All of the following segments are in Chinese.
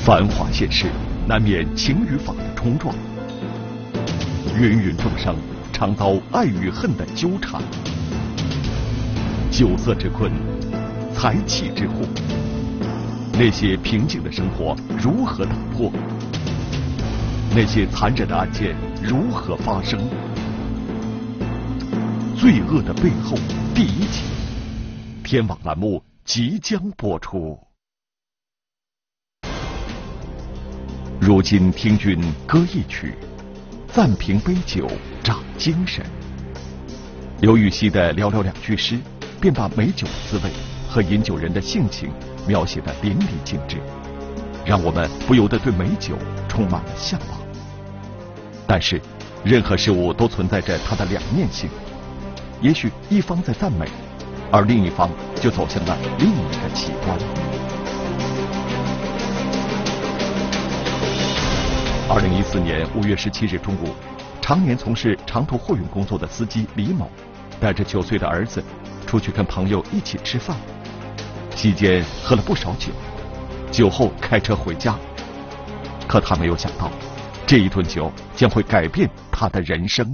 繁华现实，难免情与法的冲撞，芸芸众生常遭爱与恨的纠缠，酒色之困，财气之祸，那些平静的生活如何打破？那些残忍的案件如何发生？罪恶的背后第一集，天网栏目即将播出。如今听君歌一曲，暂凭杯酒长精神。刘禹锡的寥寥两句诗，便把美酒的滋味和饮酒人的性情描写得淋漓尽致，让我们不由得对美酒充满了向往。但是，任何事物都存在着它的两面性，也许一方在赞美，而另一方就走向了另一个极端。2014年5月17日中午，常年从事长途货运工作的司机李某，带着9岁的儿子出去跟朋友一起吃饭，期间喝了不少酒，酒后开车回家。可他没有想到，这一顿酒将会改变他的人生。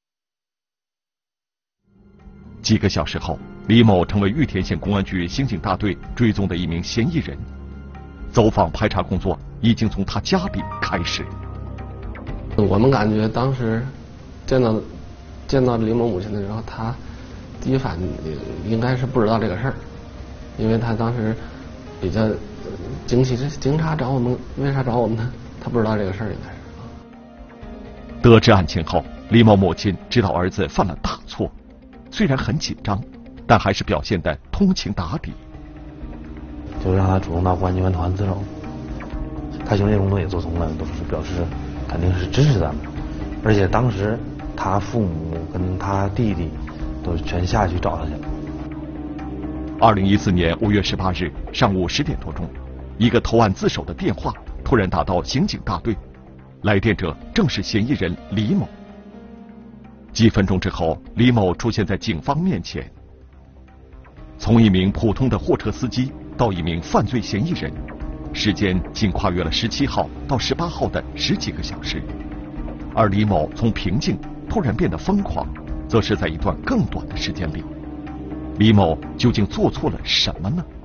几个小时后，李某成为玉田县公安局刑警大队追踪的一名嫌疑人。走访排查工作已经从他家里开始。 我们感觉当时见到李某母亲的时候，他第一反应应该是不知道这个事儿，因为他当时比较惊喜，这警察找我们，为啥找我们呢？他不知道这个事儿应该是。 得知案情后，李某母亲知道儿子犯了大错，虽然很紧张，但还是表现得通情达理。 就让他主动到公安机关投案自首，他兄弟工作也做通了，都是表示肯定是支持咱们，而且当时他父母跟他弟弟都全下去找他去了。 2014年5月18日上午10点多钟，一个投案自首的电话突然打到刑警大队，来电者正是嫌疑人李某。几分钟之后，李某出现在警方面前。从一名普通的货车司机到一名犯罪嫌疑人，时间仅跨越了17号到18号的10几个小时，而李某从平静突然变得疯狂，则是在一段更短的时间里。李某究竟做错了什么呢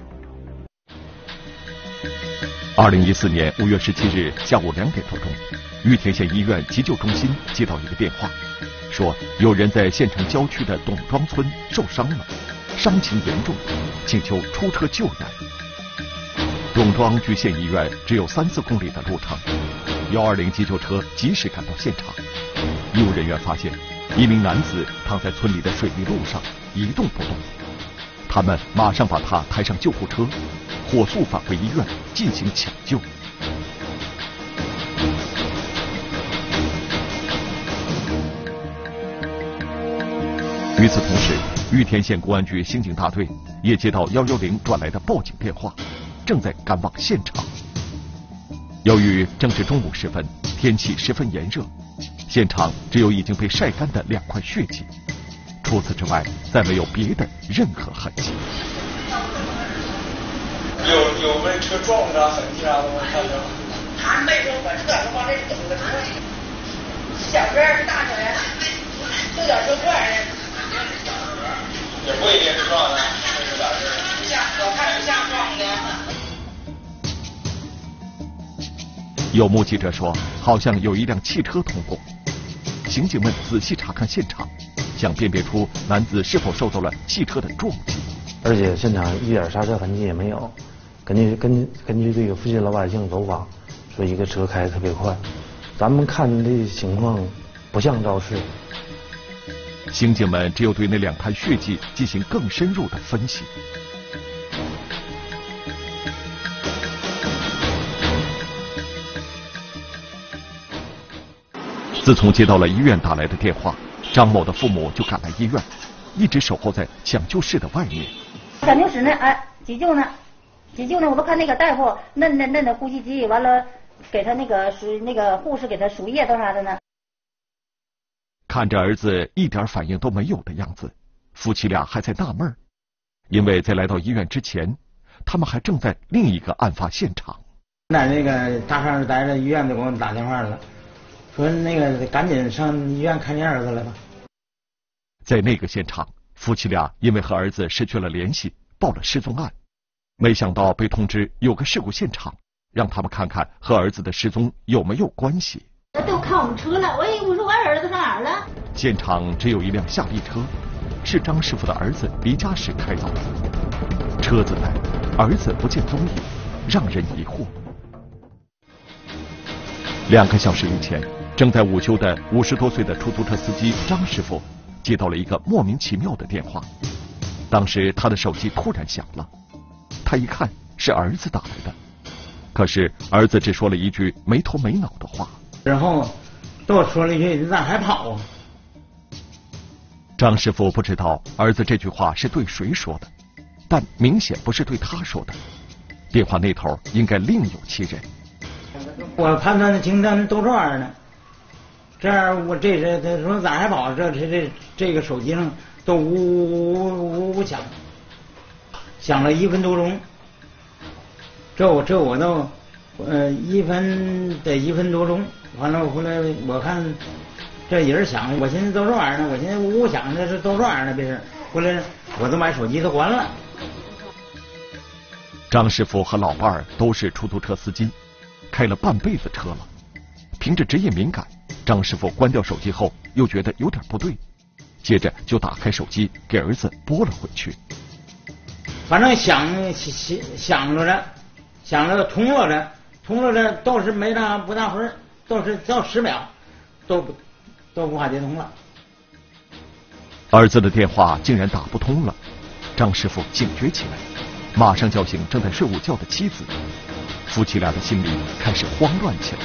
？2014年5月17日下午2点多钟，玉田县医院急救中心接到一个电话，说有人在县城郊区的董庄村受伤了，伤情严重，请求出车救援。董庄距县医院只有3-4公里的路程，120急救车及时赶到现场。医务人员发现一名男子躺在村里的水泥路上一动不动，他们马上把他抬上救护车，火速返回医院进行抢救。与此同时，玉田县公安局刑警大队也接到110转来的报警电话，正在赶往现场。由于正是中午时分，天气十分炎热，现场只有已经被晒干的2块血迹，除此之外再没有别的任何痕迹。 有被车撞的痕迹啊？我看着。 他没说我车是往这走的车，小车大车呀，有点车块的。 也不一定是撞的，这是咋事？ 我看是像撞的。 有目击者说，好像有一辆汽车通过。刑警们仔细查看现场，想辨别出男子是否受到了汽车的撞击。 而且现场一点刹车痕迹也没有。根据这个附近老百姓走访，说一个车开得特别快，咱们看这情况不像肇事。 刑警们只有对那2滩血迹进行更深入的分析。自从接到了医院打来的电话，张某的父母就赶来医院，一直守候在抢救室的外面。 抢救室呢，急救呢，我都看那个大夫嫩的呼吸机，完了给他那个护士给他输液都啥的呢。 看着儿子一点反应都没有的样子，夫妻俩还在纳闷，因为在来到医院之前，他们还正在另一个案发现场。 在那个大上待着，医院就给我们打电话了，说那个赶紧上医院看见儿子了吧。 在那个现场，夫妻俩因为和儿子失去了联系，报了失踪案。没想到被通知有个事故现场，让他们看看和儿子的失踪有没有关系。 都看我们车了，我说我儿子上哪儿了？ 现场只有一辆夏利车，是张师傅的儿子离家时开走的。车子在，儿子不见踪影，让人疑惑。2个小时以前，正在午休的50多岁的出租车司机张师傅接到了一个莫名其妙的电话。当时他的手机突然响了，他一看是儿子打来的，可是儿子只说了一句没头没脑的话， 然后都说了一句：“你咋还跑啊？” 张师傅不知道儿子这句话是对谁说的，但明显不是对他说的。电话那头应该另有其人。 我判断的清单都这样的，这样我这是他说咋还跑？这个手机上都呜响，响了1分多钟。这我都1分多钟，完了回来我看这人响，我寻思都这玩意儿呢，我寻思呜响的是都这玩意儿呢，别是回来我都把手机都关了。 张师傅和老伴儿都是出租车司机，开了半辈子车了。凭着职业敏感，张师傅关掉手机后又觉得有点不对，接着就打开手机给儿子拨了回去。 反正响了通了都是没不大会儿，都是到10秒，都无法接通了。 儿子的电话竟然打不通了，张师傅警觉起来，马上叫醒正在睡午觉的妻子。夫妻俩的心里开始慌乱起来。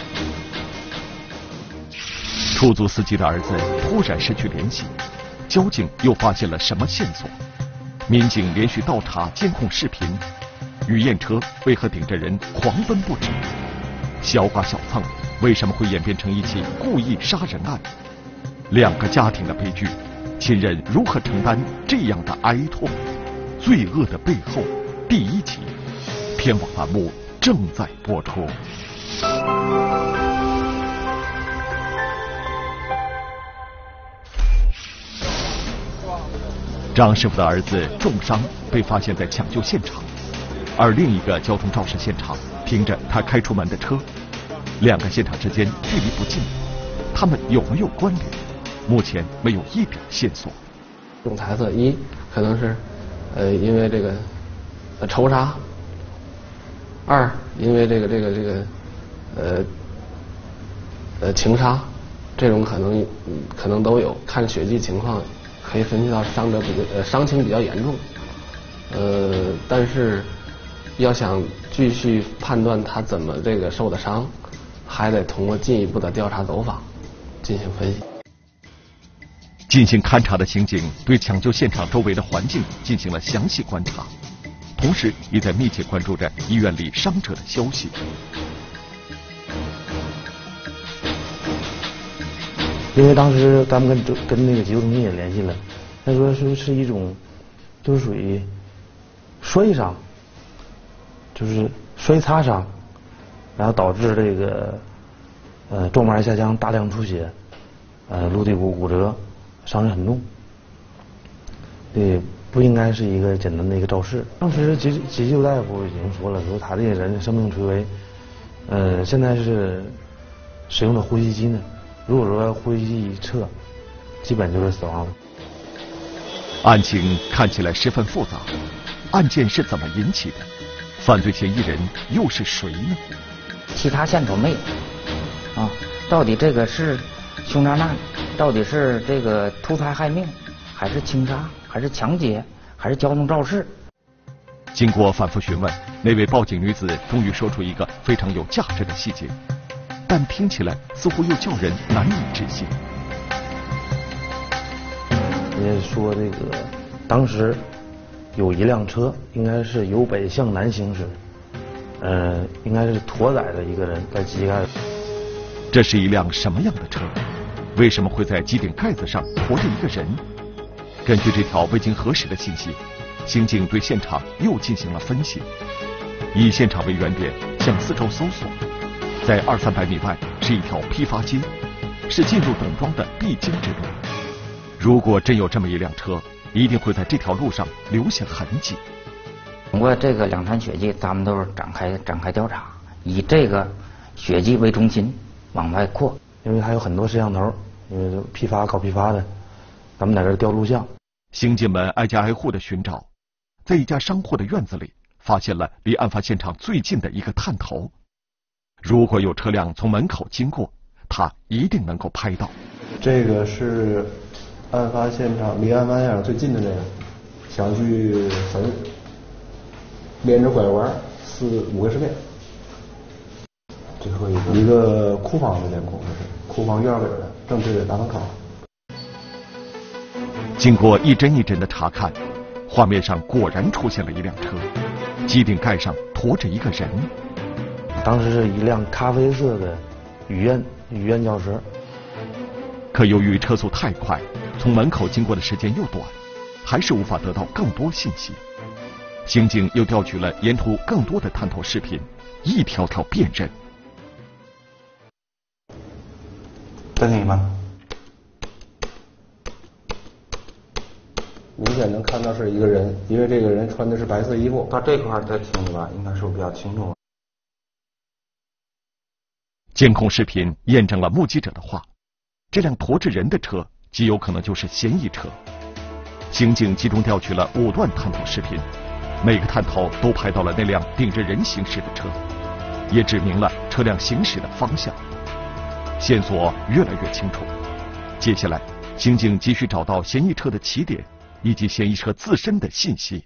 出租司机的儿子突然失去联系，交警又发现了什么线索？民警连续倒查监控视频，雨燕车为何顶着人狂奔不止？小剐小蹭为什么会演变成一起故意杀人案？2个家庭的悲剧，亲人如何承担这样的哀痛？罪恶的背后，第1集，天网栏目正在播出。张师傅的儿子重伤被发现在抢救现场，而另一个交通肇事现场停着他开出门的车，2个现场之间距离不近，他们有没有关联？目前没有一点线索。 用猜测，一可能是因为这个仇杀；2因为这个情杀，这种可能都有。看血迹情况，可以分析到伤者伤情比较严重。但是要想继续判断他怎么这个受的伤，还得通过进一步的调查走访进行分析。 进行勘查的刑警对抢救现场周围的环境进行了详细观察，同时也在密切关注着医院里伤者的消息。 因为当时咱们跟那个急救中心也联系了，他说是一种就是属于摔伤，就是摔擦伤，然后导致这个动脉下腔大量出血，颅底骨骨折，伤势很重。对，不应该是一个简单的一个肇事。当时急救大夫已经说了，说他这个人生命垂危，现在是使用的呼吸机呢，如果说呼吸机一撤，基本就是死亡了。 案情看起来十分复杂，案件是怎么引起的？犯罪嫌疑人又是谁呢？ 其他线索没有啊，到底这个是凶杀案，到底是这个图财害命，还是轻杀，还是强劫，还是交通肇事？ 经过反复询问，那位报警女子终于说出一个非常有价值的细节，但听起来似乎又叫人难以置信。 也说这个当时有一辆车，应该是由北向南行驶，应该是驮载着一个人在机盖。 这是一辆什么样的车？为什么会在机顶盖子上驮着一个人？根据这条未经核实的信息，刑警对现场又进行了分析。 以现场为原点，向四周搜索。在200-300米外是一条批发街，是进入董庄的必经之路。如果真有这么一辆车，一定会在这条路上留下痕迹。 通过这个2滩血迹，咱们都是展开调查，以这个血迹为中心往外扩。 因为还有很多摄像头，因为搞批发的，咱们在这调录像。 刑警们挨家挨户的寻找，在一家商户的院子里，发现了离案发现场最近的一个探头。如果有车辆从门口经过，他一定能够拍到。 这个是案发现场，离案发现场最近的这个小区坟，连着拐弯4-5个尸变。最后一个库房的监控，库房院尾的，正对着大门口。 经过一帧一帧的查看，画面上果然出现了一辆车，机顶盖上驮着一个人。 当时是一辆咖啡色的雨燕轿车。 可由于车速太快，从门口经过的时间又短，还是无法得到更多信息。刑警又调取了沿途更多的探头视频，一条条辨认。 暂停吧。 明显能看到是一个人，因为这个人穿的是白色衣服。 到这块再听的吧，应该是比较清楚。 监控视频验证了目击者的话，这辆驮着人的车极有可能就是嫌疑车。刑警集中调取了5段探头视频，每个探头都拍到了那辆顶着人行驶的车，也指明了车辆行驶的方向。线索越来越清楚，接下来刑警急需找到嫌疑车的起点以及嫌疑车自身的信息。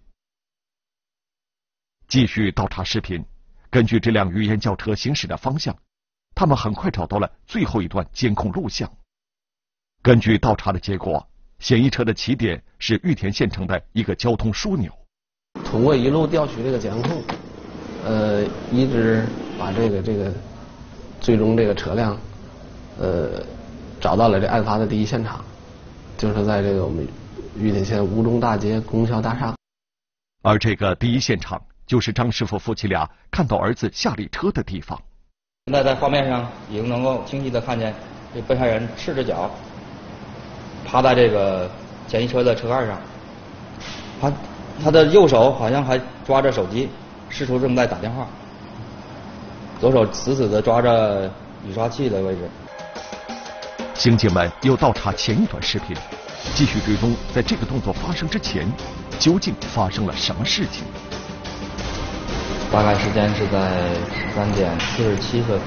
继续倒查视频，根据这辆雨燕轿车行驶的方向，他们很快找到了最后一段监控录像。根据倒查的结果，嫌疑车的起点是玉田县城的一个交通枢纽。 通过一路调取这个监控，一直把这个最终这个车辆，找到了这案发的第一现场，就是在这个我们玉田县吴中大街供销大厦。 而这个第一现场就是张师傅夫妻俩看到儿子下里车的地方。 现在在画面上已经能够清晰的看见这被害人赤着脚趴在这个嫌疑车的车盖上，他的右手好像还抓着手机，试图正在打电话，左手死死的抓着雨刷器的位置。 刑警们又倒查前一段视频，继续追踪在这个动作发生之前究竟发生了什么事情。 大概时间是在13点47分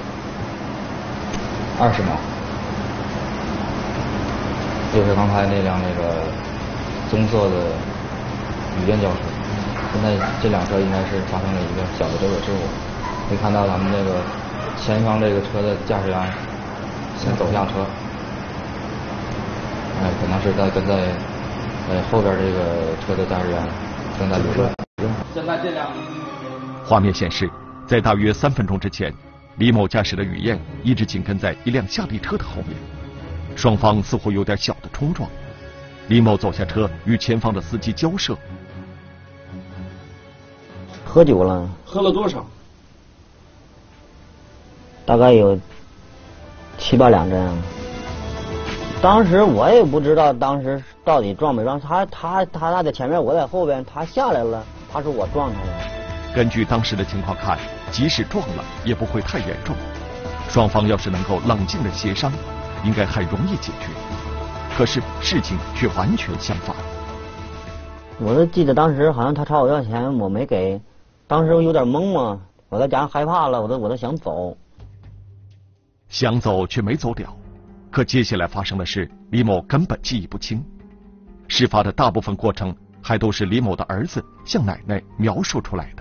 20秒，就是刚才那辆棕色的雨燕轿车。现在这辆车应该是发生了一个小的追尾事故，可以看到咱们这个前方这个车的驾驶员先走向车，可能是跟在后边这个车的驾驶员正在流泪。现在这辆画面显示，在大约3分钟之前，李某驾驶的雨燕一直紧跟在一辆夏利车的后面，双方似乎有点小的冲撞。李某走下车与前方的司机交涉。 喝酒了？ 喝了多少？ 大概有7、8两这样。当时我也不知道当时到底撞没撞，他在前面，我在后边，他下来了，他说我撞他了。 根据当时的情况看，即使撞了也不会太严重，双方要是能够冷静的协商，应该很容易解决。可是事情却完全相反。 我都记得当时好像他朝我要钱，我没给，当时我有点懵嘛，我在家害怕了，我都想走。 想走却没走了，可接下来发生的事，李某根本记忆不清。事发的大部分过程还都是李某的儿子向奶奶描述出来的。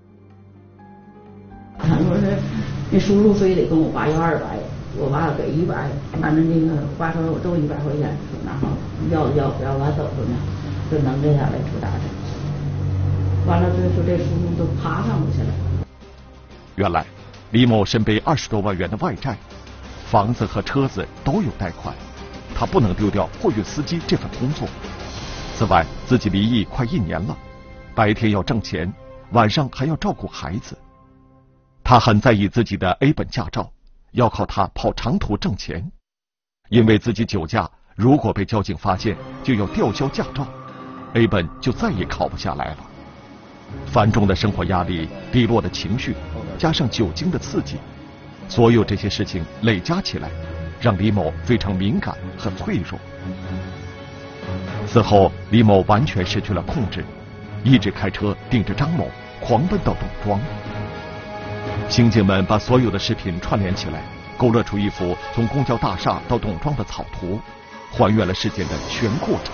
他说是那叔叔非得跟我爸要200，我爸给100，反正那个我爸说我都100块钱，然后要完走着呢，就能这下来出大事。完了，就说这叔叔都爬上去了。 原来，李某身背20多万元的外债，房子和车子都有贷款，他不能丢掉货运司机这份工作。此外，自己离异快1年了，白天要挣钱， 晚上还要照顾孩子。他很在意自己的 A 本驾照，要靠他跑长途挣钱。因为自己酒驾，如果被交警发现，就要吊销驾照， A 本就再也考不下来了。繁重的生活压力、低落的情绪，加上酒精的刺激，所有这些事情累加起来，让李某非常敏感和脆弱。此后，李某完全失去了控制，一直开车盯着张某，狂奔到董庄。刑警们把所有的视频串联起来，勾勒出一幅从公交大厦到董庄的草图，还原了事件的全过程。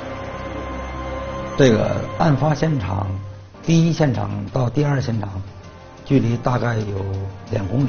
这个案发现场，第一现场到第二现场，距离大概有2公里。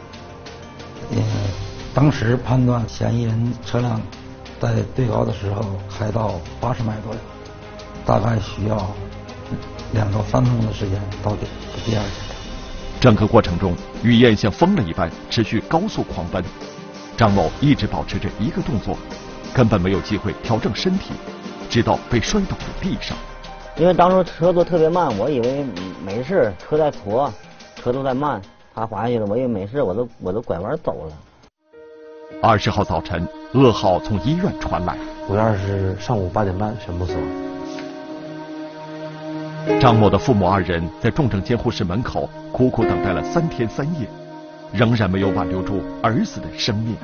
当时判断嫌疑人车辆在对高的时候开到80迈左右，大概需要2到3分钟的时间到第二现场。 整个过程中，雨燕像疯了一般持续高速狂奔，张某一直保持着一个动作，根本没有机会调整身体，直到被摔倒在地上。 因为当时车都特别慢，我以为没事，车在拖，车都在慢，他滑下去了，我以为没事，我都拐弯走了。 20号早晨，噩耗从医院传来 5月20日上午8点半宣布死亡。 张某的父母2人在重症监护室门口苦苦等待了3天3夜，仍然没有挽留住儿子的生命。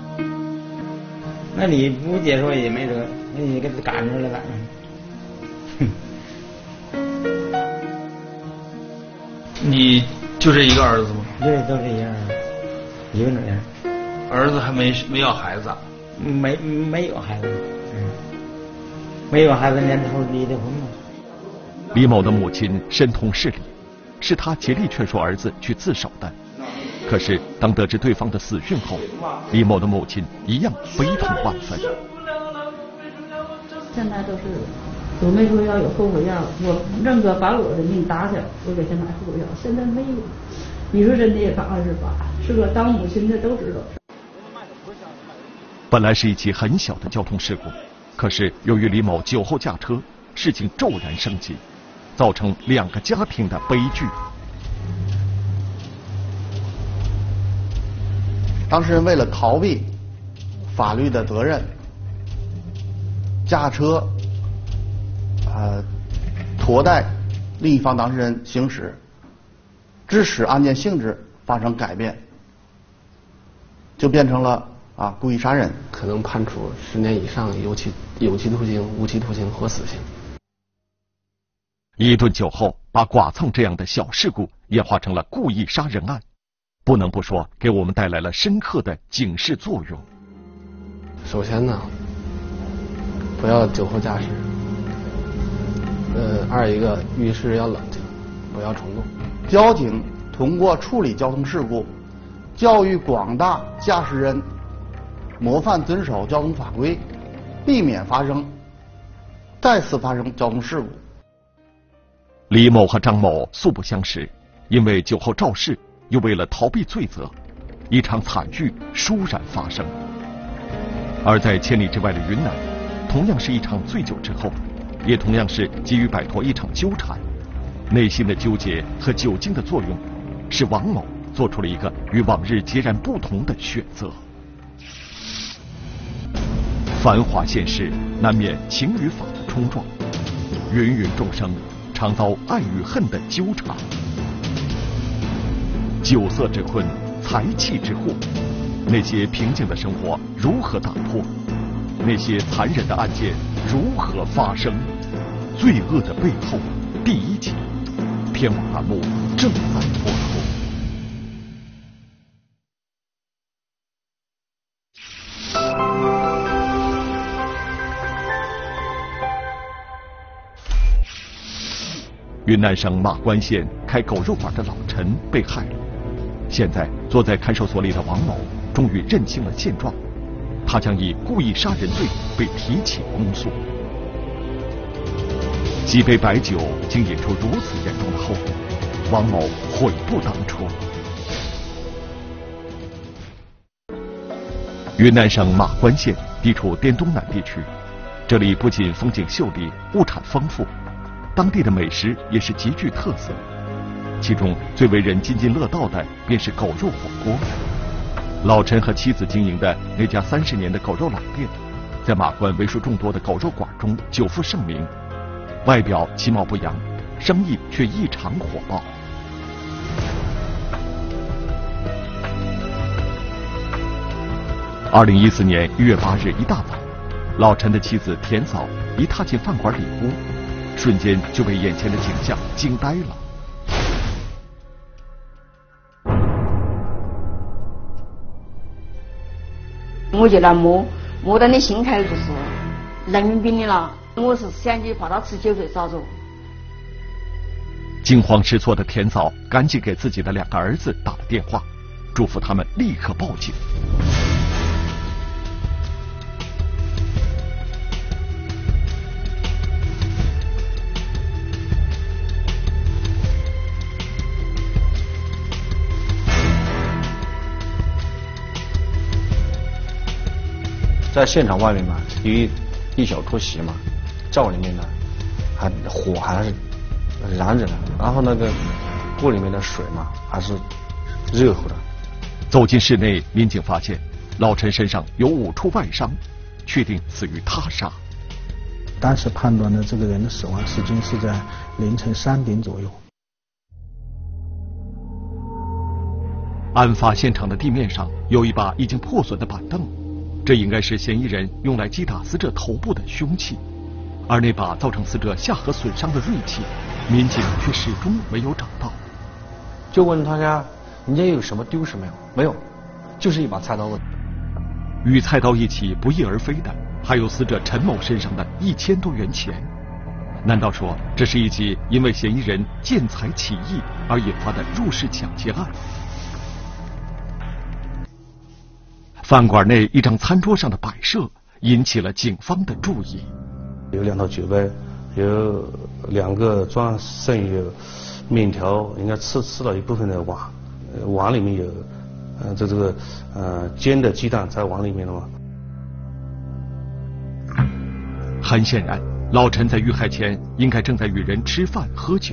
那你不接受也没辙，那你给他赶出来了。 你就这一个儿子吗？ 对，都这样，一个女儿。 儿子还没要孩子？ 没有孩子，没有孩子，年头离的婚了。 李某的母亲身同事理，是他竭力劝说儿子去自首的。可是当得知对方的死讯后，李某的母亲一样悲痛万分。 现在都没说要有后悔药，我认可把我的命搭下，我给他拿后悔药，现在没有。你说真的也把28，是个当母亲的都知道。 本来是一起很小的交通事故，可是由于李某酒后驾车，事情骤然升级，造成2个家庭的悲剧。 当事人为了逃避法律的责任，驾车拖带另一方当事人行驶，致使案件性质发生改变，就变成了故意杀人， 可能判处10年以上有期徒刑、无期徒刑或死刑。 一顿酒后把剐蹭这样的小事故演化成了故意杀人案，不能不说给我们带来了深刻的警示作用。 首先呢，不要酒后驾驶。2一个遇事要冷静，不要冲动。 交警通过处理交通事故，教育广大驾驶人模范遵守交通法规，避免再次发生交通事故。 李某和张某素不相识，因为酒后肇事，又为了逃避罪责，一场惨剧倏然发生。而在千里之外的云南，同样是一场醉酒之后，也同样是急于摆脱一场纠缠，内心的纠结和酒精的作用，使王某做出了一个与往日截然不同的选择。繁华现实难免情与法的冲撞，芸芸众生常遭爱与恨的纠缠。酒色之困，财气之祸，那些平静的生活如何打破？那些残忍的案件如何发生？罪恶的背后，第1集，天网栏目正在播出。云南省马关县开狗肉馆的老陈被害了，现在坐在看守所里的王某终于认清了现状，他将以故意杀人罪被提起公诉。几杯白酒竟引出如此严重的后果，王某悔不当初。云南省马关县地处滇东南地区，这里不仅风景秀丽、物产丰富， 当地的美食也是极具特色。其中最为人津津乐道的便是狗肉火锅。老陈和妻子经营的那家30年的狗肉老店，在马关为数众多的狗肉馆中久负盛名，外表其貌不扬，生意却异常火爆。2014年1月8日一大早，老陈的妻子田嫂一踏进饭馆里屋，瞬间就被眼前的景象惊呆了。 我就来摸到你心开始就是冷冰的了，我是想去把他吃酒水烧着。 惊慌失措的田嫂赶紧给自己的2个儿子打了电话，嘱咐他们立刻报警。 在现场外面嘛，有一小坨席嘛，灶里面呢，火还是燃着的，然后那个锅里面的水嘛，还是热乎的。 走进室内，民警发现老陈身上有5处外伤，确定死于他杀。 当时判断的这个人的死亡时间是在凌晨3点左右。 案发现场的地面上有一把已经破损的板凳，这应该是嫌疑人用来击打死者头部的凶器，而那把造成死者下颌损伤的锐器，民警却始终没有找到。 就问他家，你家有什么丢失没有？没有，就是一把菜刀。 与菜刀一起不翼而飞的，还有死者陈某身上的1000多元钱。难道说这是一起因为嫌疑人见财起意而引发的入室抢劫案？饭馆内一张餐桌上的摆设引起了警方的注意。 有2套酒杯，有2个装剩余的面条，应该吃了一部分的碗，碗里面有这个煎的鸡蛋在碗里面了嘛。 很显然，老陈在遇害前应该正在与人吃饭喝酒。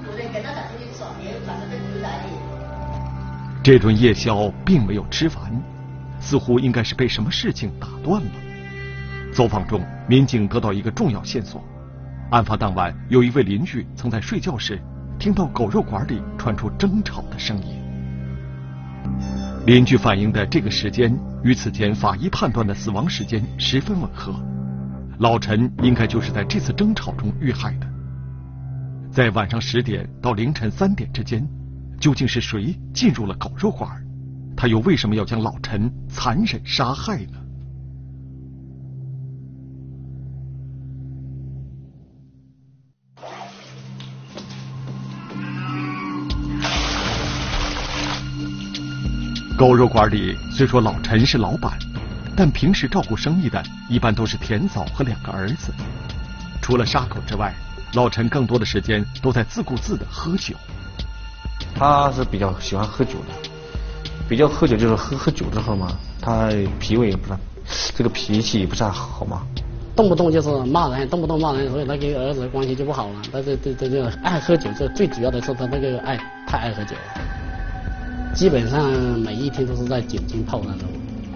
这顿夜宵并没有吃完，似乎应该是被什么事情打断了。走访中，民警得到一个重要线索：案发当晚，有一位邻居曾在睡觉时听到狗肉馆里传出争吵的声音。邻居反映的这个时间与此前法医判断的死亡时间十分吻合，老陈应该就是在这次争吵中遇害的。在晚上10点到凌晨3点之间，究竟是谁进入了狗肉馆？他又为什么要将老陈残忍杀害呢？狗肉馆里虽说老陈是老板，但平时照顾生意的一般都是田嫂和2个儿子。除了杀狗之外，老陈更多的时间都在自顾自的喝酒。 他是比较喜欢喝酒的。比较喝酒就是喝酒之后嘛，他脾胃也不是，这个脾气也不是好嘛， 动不动就是骂人，动不动骂人，所以他跟儿子关系就不好了。但是这爱喝酒，这最主要的是他那个太爱喝酒了，基本上每一天都是在酒精泡当中。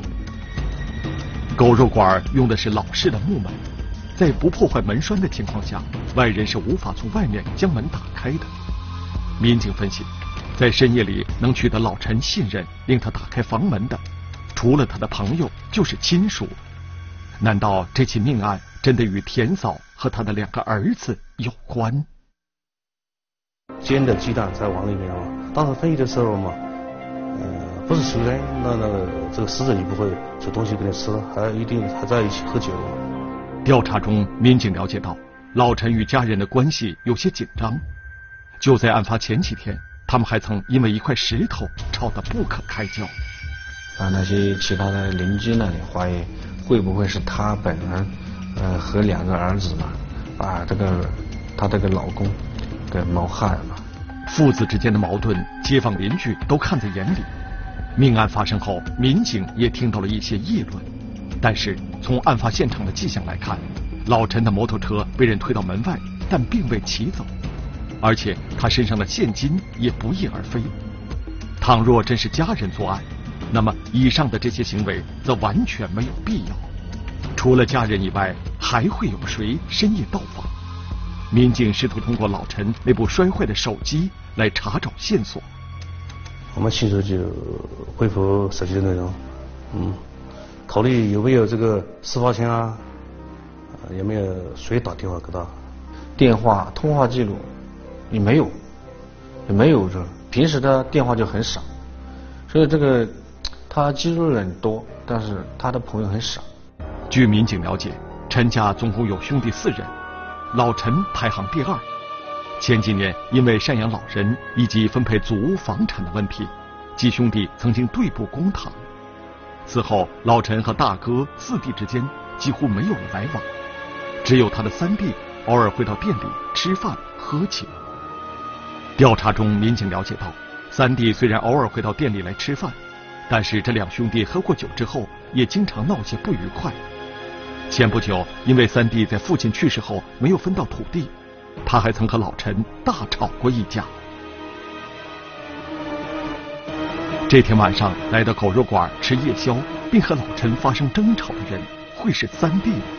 狗肉馆用的是老式的木门，在不破坏门栓的情况下，外人是无法从外面将门打开的。民警分析，在深夜里能取得老陈信任，令他打开房门的，除了他的朋友就是亲属。难道这起命案真的与田嫂和他的2个儿子有关？ 煎的鸡蛋在碗里面嘛，当时分析的时候嘛，不是熟人，那这个死者就不会煮东西给你吃了，还一定还在一起喝酒。 调查中，民警了解到，老陈与家人的关系有些紧张。就在案发前几天，他们还曾因为一块石头吵得不可开交。 那些其他的邻居那里怀疑，会不会是他本人和2个儿子嘛，把他这个老公给谋害了。 父子之间的矛盾，街坊邻居都看在眼里。命案发生后，民警也听到了一些议论，但是从案发现场的迹象来看，老陈的摩托车被人推到门外， 但并未骑走，而且他身上的现金也不翼而飞。倘若真是家人作案，那么以上的这些行为则完全没有必要。除了家人以外，还会有谁深夜到访？民警试图通过老陈那部摔坏的手机来查找线索。 我们亲手就恢复手机的内容，考虑有没有这个私房钱啊，有没有谁打电话给他？ 电话通话记录也没有这，平时的电话就很少，所以这个他接触的人多，但是他的朋友很少。 据民警了解，陈家总共有兄弟4人，老陈排行第2。前几年因为赡养老人以及分配祖屋房产的问题，几兄弟曾经对簿公堂。此后，老陈和大哥、4弟之间几乎没有了来往，只有他的3弟偶尔会到店里吃饭喝酒。调查中，民警了解到，3弟虽然偶尔会到店里来吃饭，但是这2兄弟喝过酒之后，也经常闹些不愉快。前不久，因为3弟在父亲去世后没有分到土地，他还曾和老陈大吵过一架。这天晚上来到狗肉馆吃夜宵，并和老陈发生争吵的人，会是3弟吗？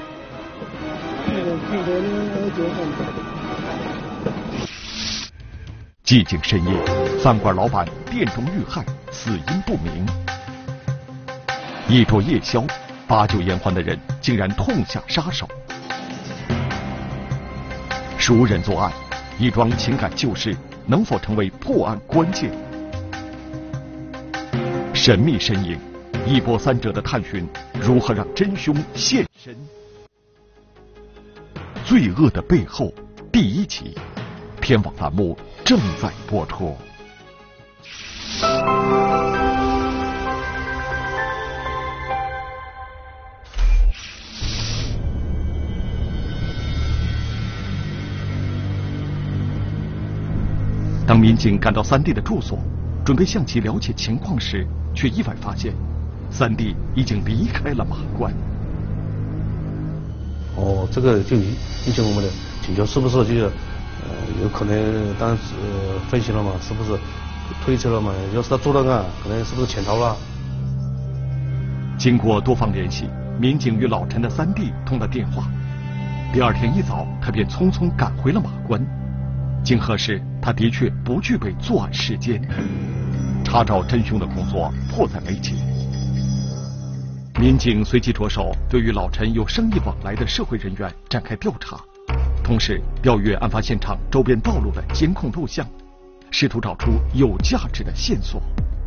寂静深夜，饭馆老板店中遇害，死因不明。一桌夜宵，把酒言欢的人竟然痛下杀手。熟人作案，一桩情感旧事能否成为破案关键？神秘身影，一波三折的探寻，如何让真凶现身？罪恶的背后第1集，天网栏目正在播出。当民警赶到3弟的住所，准备向其了解情况时，却意外发现3弟已经离开了马关。 这个就引起我们的警觉，是不是就是有可能当时分析了嘛？是不是推测了嘛？要是他做了案，可能是不是潜逃了？ 经过多方联系，民警与老陈的3弟通了电话。第2天一早，他便匆匆赶回了马关。经核实，他的确不具备作案时间。查找真凶的工作迫在眉睫。民警随即着手对与老陈有生意往来的社会人员展开调查，同时调阅案发现场周边道路的监控录像，试图找出有价值的线索。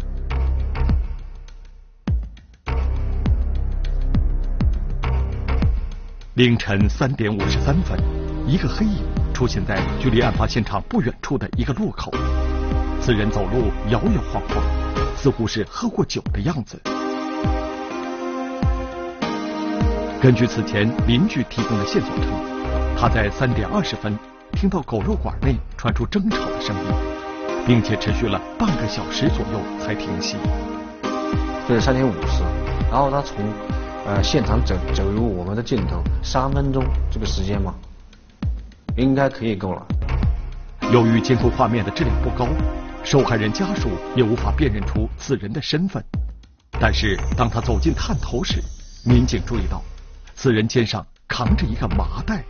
凌晨3点53分，一个黑影出现在距离案发现场不远处的一个路口。此人走路摇摇晃晃，似乎是喝过酒的样子。根据此前邻居提供的线索称，他在3点20分听到狗肉馆内传出争吵的声音，并且持续了半个小时左右才停息。 这是3点50，然后他从现场走入我们的镜头3分钟，这个时间嘛，应该可以够了。 由于监控画面的质量不高，受害人家属也无法辨认出此人的身份。但是当他走近探头时，民警注意到此人肩上扛着一个麻袋。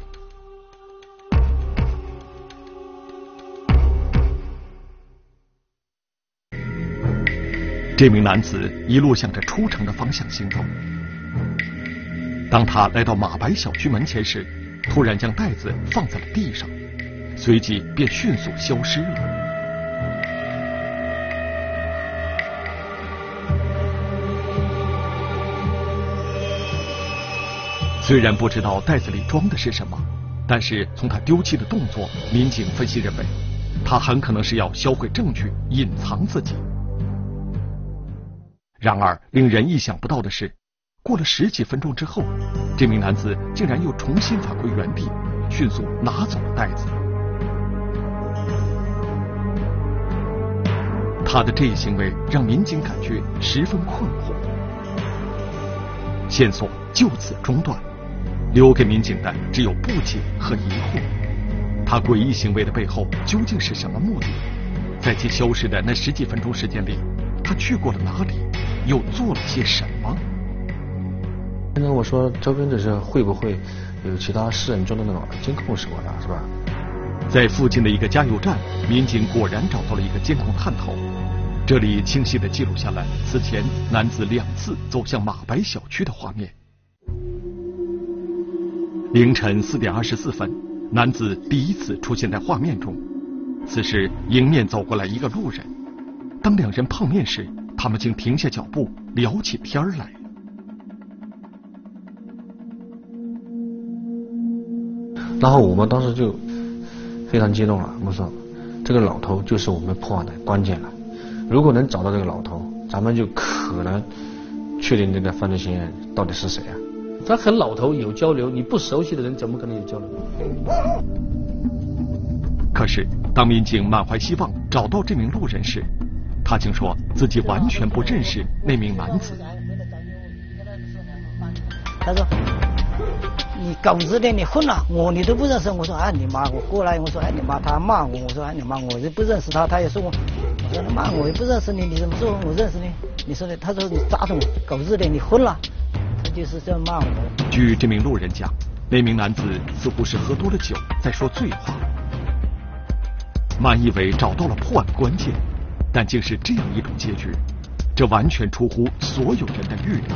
这名男子一路向着出城的方向行走。当他来到马白小区门前时，突然将袋子放在了地上，随即便迅速消失了。虽然不知道袋子里装的是什么，但是从他丢弃的动作，民警分析认为，他很可能是要销毁证据，隐藏自己。然而，令人意想不到的是，过了10几分钟之后，这名男子竟然又重新返回原地，迅速拿走了袋子。他的这一行为让民警感觉十分困惑，线索就此中断，留给民警的只有不解和疑惑。 他诡异行为的背后究竟是什么目的？在其消失的那10几分钟时间里，他去过了哪里，又做了些什么？ 现在我说周边的是会不会有其他私人中的那种监控什么的，是吧？ 在附近的一个加油站，民警果然找到了一个监控探头，这里清晰地记录下来此前男子2次走向马白小区的画面。凌晨4点24分，男子第一次出现在画面中。此时迎面走过来一个路人，当2人碰面时，他们竟停下脚步聊起天来。 然后我们当时就非常激动了，我们说这个老头就是我们破案的关键了。如果能找到这个老头，咱们就可能确定这个犯罪嫌疑人到底是谁啊。 他和老头有交流，你不熟悉的人怎么可能有交流？ 可是当民警满怀希望找到这名路人时，他竟说自己完全不认识那名男子。 他说你狗日的，你混了我，你都不认识。我说哎你妈，我过来，我说哎你妈，他骂我，我说哎你妈，我就不认识他，他也说我说你骂我也不认识你，你怎么说我认识你？你说的，他说你扎着我，狗日的，你混了，他就是这样骂我。 据这名路人讲，那名男子似乎是喝多了酒，在说醉话。满以为找到了破案关键，但竟是这样一种结局，这完全出乎所有人的预料。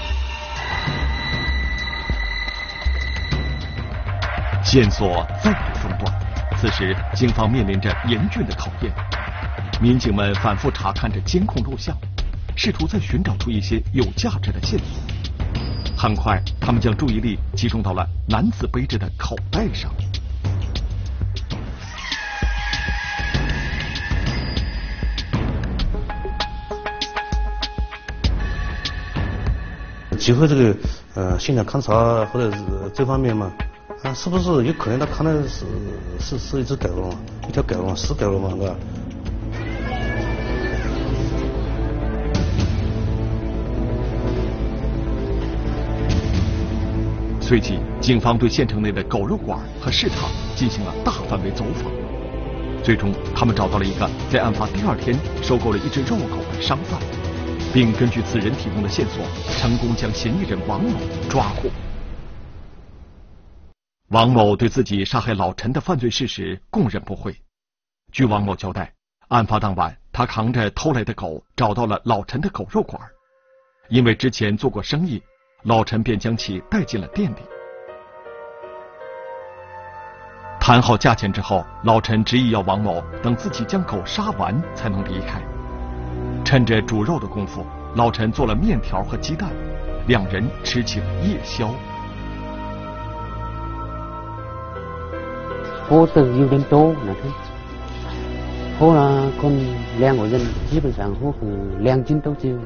线索再度中断，此时警方面临着严峻的考验。民警们反复查看着监控录像，试图再寻找出一些有价值的线索。很快，他们将注意力集中到了男子背着的口袋上。 结合这个现场勘查或者是这方面嘛，是不是有可能他看的是一只狗笼，一条狗笼，死狗笼嘛，对吧？ 随即，警方对县城内的狗肉馆和市场进行了大范围走访，最终他们找到了一个在案发第2天收购了一只肉狗的商贩，并根据此人提供的线索，成功将嫌疑人王某抓获。王某对自己杀害老陈的犯罪事实供认不讳。据王某交代，案发当晚，他扛着偷来的狗找到了老陈的狗肉馆，因为之前做过生意，老陈便将其带进了店里。谈好价钱之后，老陈执意要王某等自己将狗杀完才能离开。趁着煮肉的功夫，老陈做了面条和鸡蛋，2人吃起了夜宵。 喝得有点多那天，喝了跟2个人基本上喝2斤都只有。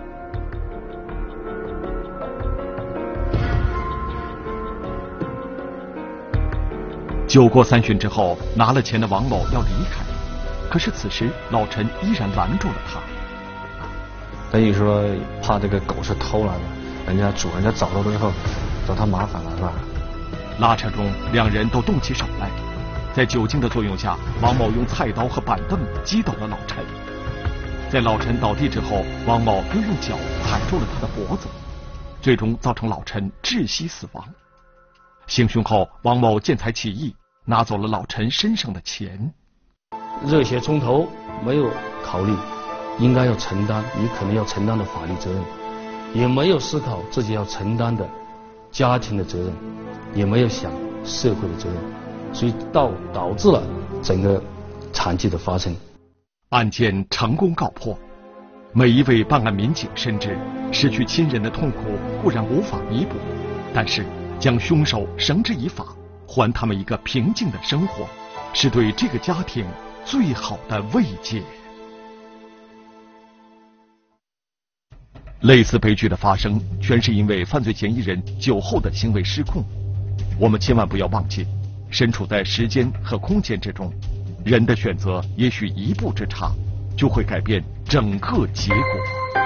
酒过3巡之后，拿了钱的王某要离开，可是此时老陈依然拦住了他。 等于说怕这个狗是偷来的，人家主人家找到了之后找他麻烦了，是吧？ 拉扯中，2人都动起手来。在酒精的作用下，王某用菜刀和板凳击倒了老陈。在老陈倒地之后，王某又用脚踩住了他的脖子，最终造成老陈窒息死亡。行凶后，王某见财起意，拿走了老陈身上的钱。 热血冲头，没有考虑应该要承担你可能要承担的法律责任，也没有思考自己要承担的家庭的责任，也没有想社会的责任，所以导致了整个惨剧的发生。 案件成功告破，每一位办案民警深知，失去亲人的痛苦固然无法弥补，但是将凶手绳之以法，还他们一个平静的生活，是对这个家庭最好的慰藉。类似悲剧的发生，全是因为犯罪嫌疑人酒后的行为失控。我们千万不要忘记，身处在时间和空间之中，人的选择也许一步之差，就会改变整个结果。